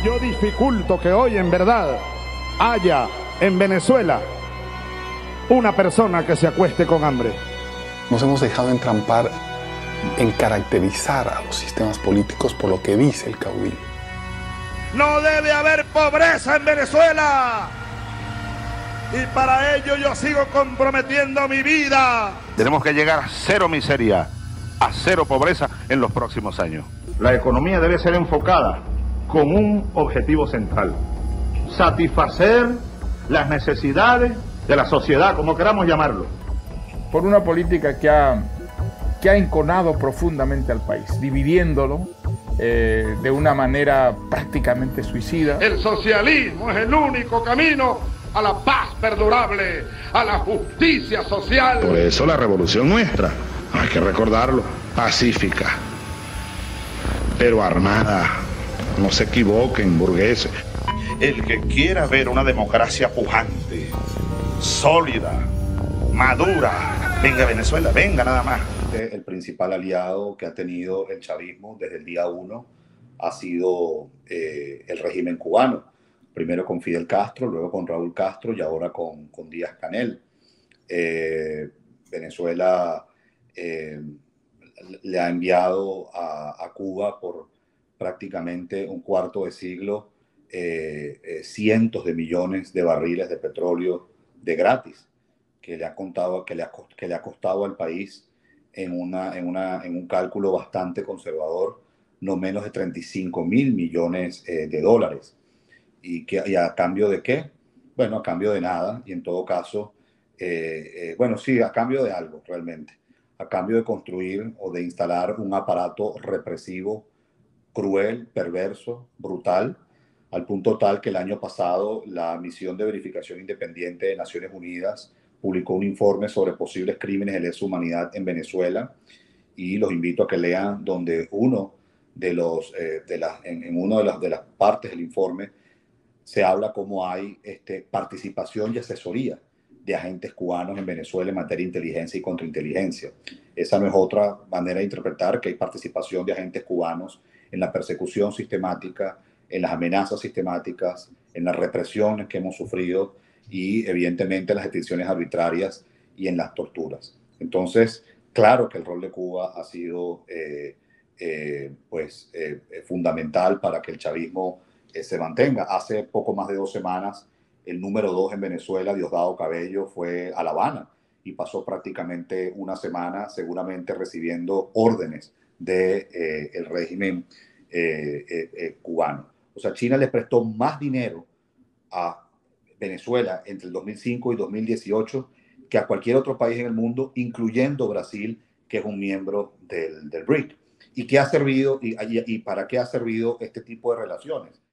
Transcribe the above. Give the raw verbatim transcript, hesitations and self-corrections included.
yo dificulto que hoy en verdad haya en Venezuela una persona que se acueste con hambre. Nos hemos dejado entrampar en caracterizar a los sistemas políticos por lo que dice el caudillo. No debe haber pobreza en Venezuela. Y para ello yo sigo comprometiendo mi vida. Tenemos que llegar a cero miseria, a cero pobreza en los próximos años. La economía debe ser enfocada con un objetivo central: satisfacer las necesidades de la sociedad, como queramos llamarlo. Por una política que ha, que ha enconado profundamente al país, dividiéndolo eh, de una manera prácticamente suicida. El socialismo es el único camino a la paz perdurable, a la justicia social. Por eso la revolución nuestra, hay que recordarlo, pacífica, pero armada. No se equivoquen, burgueses. El que quiera ver una democracia pujante, sólida, madura, venga a Venezuela, venga nada más. El principal aliado que ha tenido el chavismo desde el día uno ha sido eh, el régimen cubano. Primero con Fidel Castro, luego con Raúl Castro y ahora con, con Díaz-Canel. Eh, Venezuela eh, le ha enviado a, a Cuba por prácticamente un cuarto de siglo eh, eh, cientos de millones de barriles de petróleo de gratis, que le ha, contado, que le ha, que le ha costado al país en, una, en, una, en un cálculo bastante conservador no menos de treinta y cinco mil millones eh, de dólares. ¿Y, que, ¿Y a cambio de qué? Bueno, a cambio de nada, y en todo caso, eh, eh, bueno, sí, a cambio de algo realmente, a cambio de construir o de instalar un aparato represivo, cruel, perverso, brutal, al punto tal que el año pasado la Misión de Verificación Independiente de Naciones Unidas publicó un informe sobre posibles crímenes de lesa humanidad en Venezuela, y los invito a que lean donde uno de los, eh, de la, en, en una de las, de las partes del informe se habla cómo hay este, participación y asesoría de agentes cubanos en Venezuela en materia de inteligencia y contrainteligencia. Esa no es otra manera de interpretar que hay participación de agentes cubanos en la persecución sistemática, en las amenazas sistemáticas, en las represiones que hemos sufrido y evidentemente en las detenciones arbitrarias y en las torturas. Entonces, claro que el rol de Cuba ha sido eh, eh, pues, eh, fundamental para que el chavismo eh, se mantenga. Hace poco más de dos semanas, el número dos en Venezuela, Diosdado Cabello, fue a La Habana y pasó prácticamente una semana seguramente recibiendo órdenes del de, eh, régimen eh, eh, eh, cubano. O sea, China le prestó más dinero a Venezuela entre el dos mil cinco y dos mil dieciocho que a cualquier otro país en el mundo, incluyendo Brasil, que es un miembro del, del B R I C. ¿Y qué ha servido y, y, y para qué ha servido este tipo de relaciones?